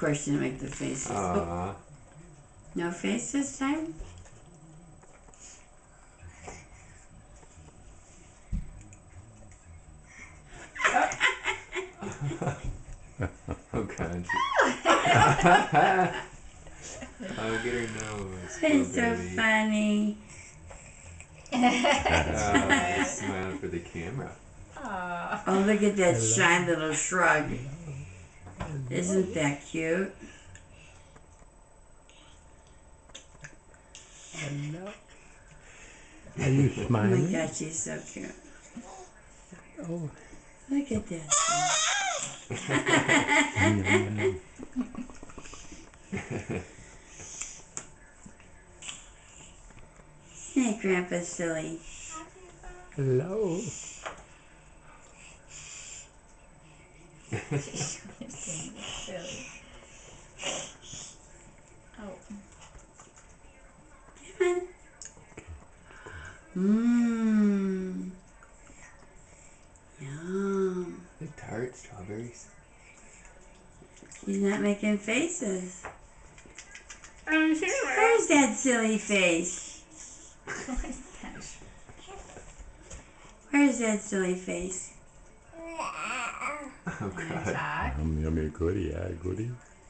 course you didn't make the faces. Oh. No face this time? Oh, God. Oh, get her nose. It's so funny. Smile for the camera. Aww. Oh, look at that shy little shrug. Isn't that cute? Hello. Are you smiling? Oh my gosh, she's so cute. Oh. Look at that. Hey, Grandpa Silly. Hello. Silly. Oh. Come on. Mmm. Yum. The tart strawberries. He's not making faces. I'm sure. Where's that silly face? What is that? Where's that silly face? Oh, God. Talk. Yummy goodie, yeah, goodie.